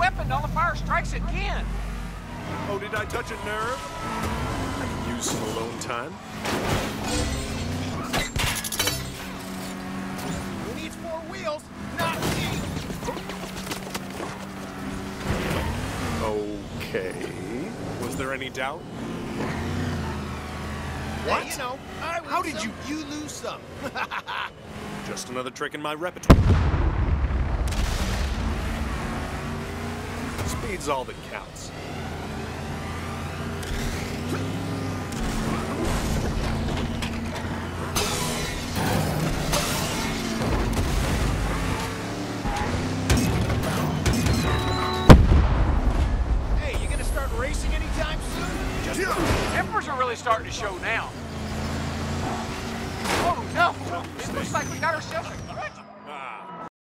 weapon nullifier strikes again. Oh, did I touch a nerve? I can use some alone time. Who needs four wheels? Not me! Okay. Was there any doubt? What? Hey, you know, how did you lose some? Just another trick in my repertoire. Speed's all that counts. Hey, you gonna start racing anytime soon? Tempers are really starting to show now. Oh no! It looks like we got ourselves a